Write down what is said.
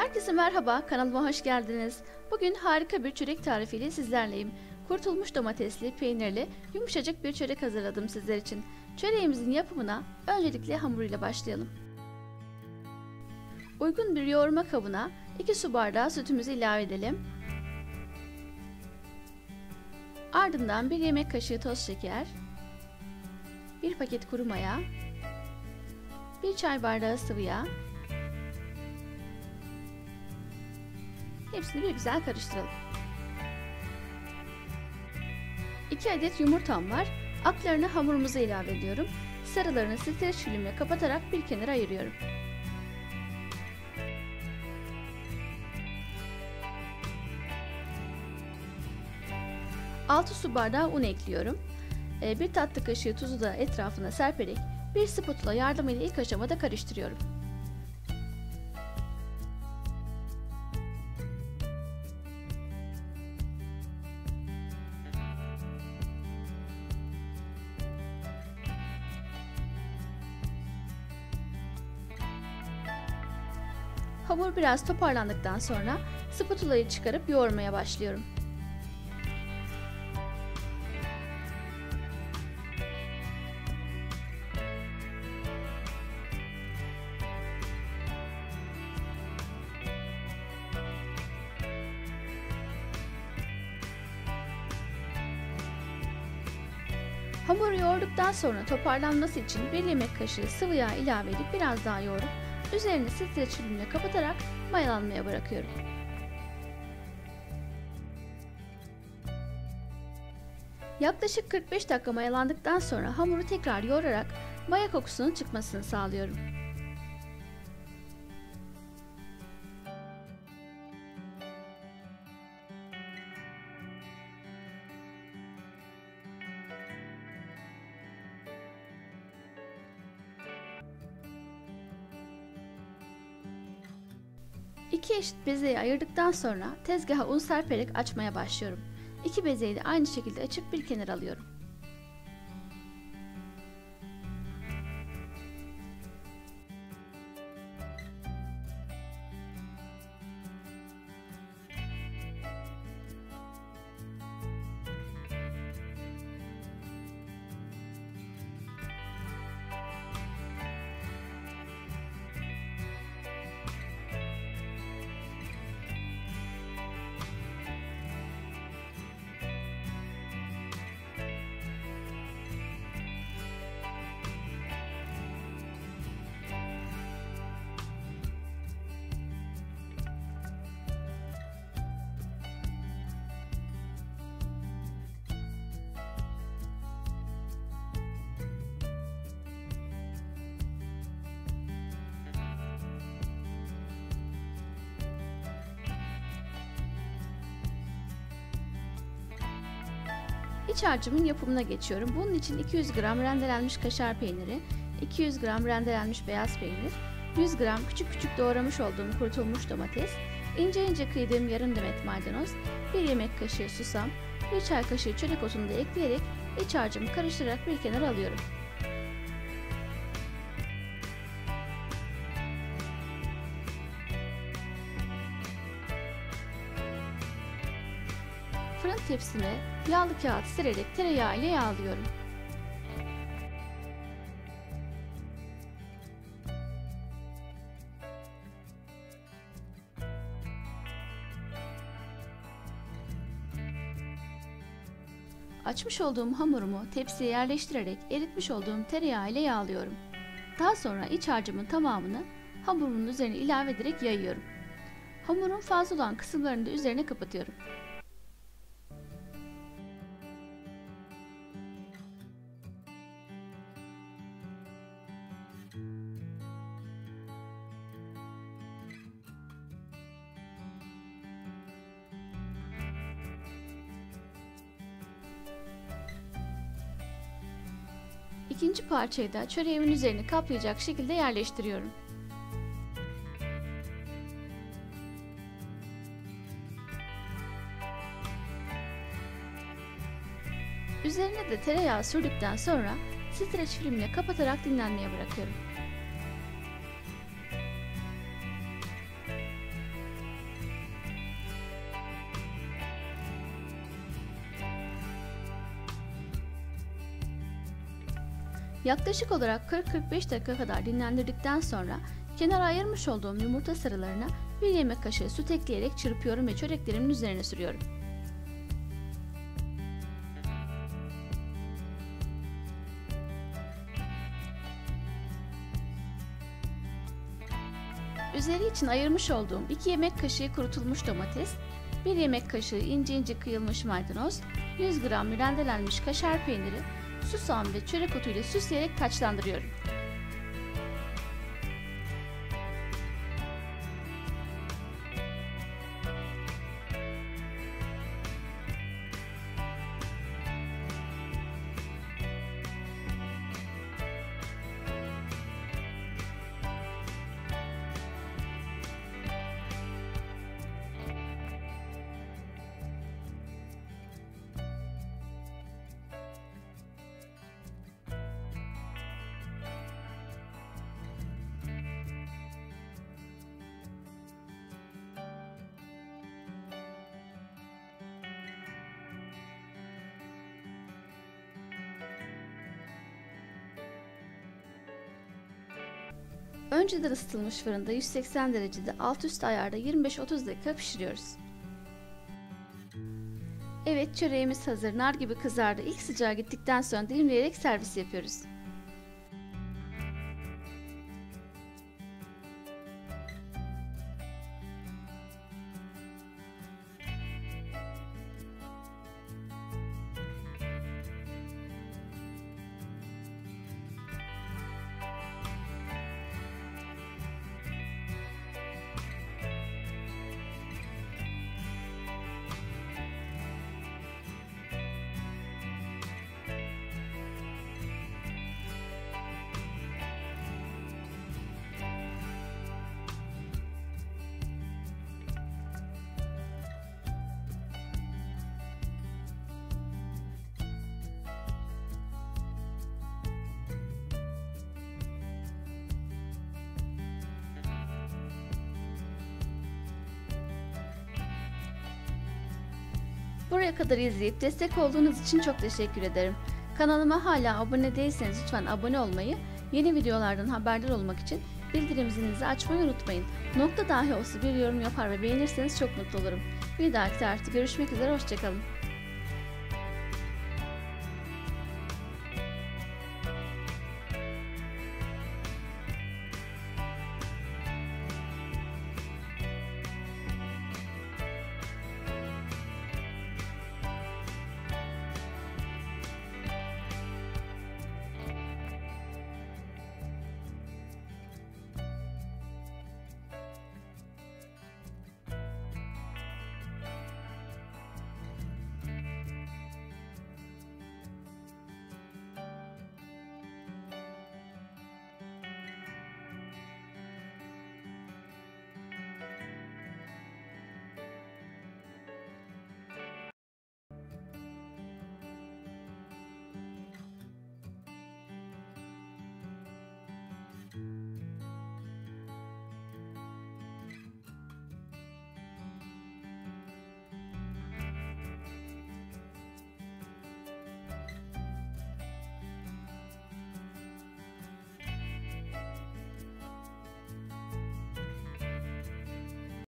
Herkese merhaba, kanalıma hoş geldiniz. Bugün harika bir çörek tarifiyle sizlerleyim. Kurutulmuş domatesli, peynirli, yumuşacık bir çörek hazırladım sizler için. Çöreğimizin yapımına öncelikle hamuruyla başlayalım. Uygun bir yoğurma kabına 2 su bardağı sütümüzü ilave edelim. Ardından 1 yemek kaşığı toz şeker, 1 paket kuru maya, 1 çay bardağı sıvı yağ. Hepsini bir güzel karıştıralım. 2 adet yumurtam var. Aklarını hamurumuza ilave ediyorum. Sarılarını streç filmle kapatarak bir kenara ayırıyorum. Altı su bardağı un ekliyorum. 1 tatlı kaşığı tuzu da etrafına serperek bir spatula yardımıyla ilk aşamada karıştırıyorum. Hamur biraz toparlandıktan sonra spatulayı çıkarıp yoğurmaya başlıyorum. Hamuru yoğurduktan sonra toparlanması için 1 yemek kaşığı sıvı yağ ilave edip biraz daha yoğurup üzerini streç filmle kapatarak mayalanmaya bırakıyorum. Yaklaşık 45 dakika mayalandıktan sonra hamuru tekrar yoğurarak maya kokusunun çıkmasını sağlıyorum. İki eşit bezeyi ayırdıktan sonra tezgaha un serperek açmaya başlıyorum. 2 bezeyi de aynı şekilde açıp bir kenara alıyorum. İç harcımın yapımına geçiyorum. Bunun için 200 gram rendelenmiş kaşar peyniri, 200 gram rendelenmiş beyaz peynir, 100 gram küçük küçük doğramış olduğum kurutulmuş domates, ince ince kıydığım yarım demet maydanoz, 1 yemek kaşığı susam, 1 çay kaşığı çörek otunu da ekleyerek iç harcımı karıştırarak bir kenara alıyorum. Fırın tepsime yağlı kağıt sererek tereyağı ile yağlıyorum. Açmış olduğum hamurumu tepsiye yerleştirerek eritmiş olduğum tereyağı ile yağlıyorum. Daha sonra iç harcımın tamamını hamurumun üzerine ilave ederek yayıyorum. Hamurun fazla olan kısımlarını da üzerine kapatıyorum. İkinci parçayı da çöreğimin üzerine kaplayacak şekilde yerleştiriyorum. Üzerine de tereyağı sürdükten sonra streç filmle kapatarak dinlenmeye bırakıyorum. Yaklaşık olarak 40-45 dakika kadar dinlendirdikten sonra kenara ayırmış olduğum yumurta sarılarına 1 yemek kaşığı süt ekleyerek çırpıyorum ve çöreklerimin üzerine sürüyorum. Üzeri için ayırmış olduğum 2 yemek kaşığı kurutulmuş domates, 1 yemek kaşığı ince ince kıyılmış maydanoz, 100 gram rendelenmiş kaşar peyniri, susam ve çörek otu ile süsleyerek taçlandırıyorum. Önceden ısıtılmış fırında 180 derecede alt üst ayarda 25-30 dakika pişiriyoruz. Evet, çöreğimiz hazır. Nar gibi kızardı. İlk sıcağı gittikten sonra dilimleyerek servis yapıyoruz. Buraya kadar izleyip destek olduğunuz için çok teşekkür ederim. Kanalıma hala abone değilseniz lütfen abone olmayı, yeni videolardan haberdar olmak için bildirim zilinizi açmayı unutmayın. Nokta dahi olsa bir yorum yapar ve beğenirseniz çok mutlu olurum. Bir dahaki tarihte görüşmek üzere, hoşçakalın.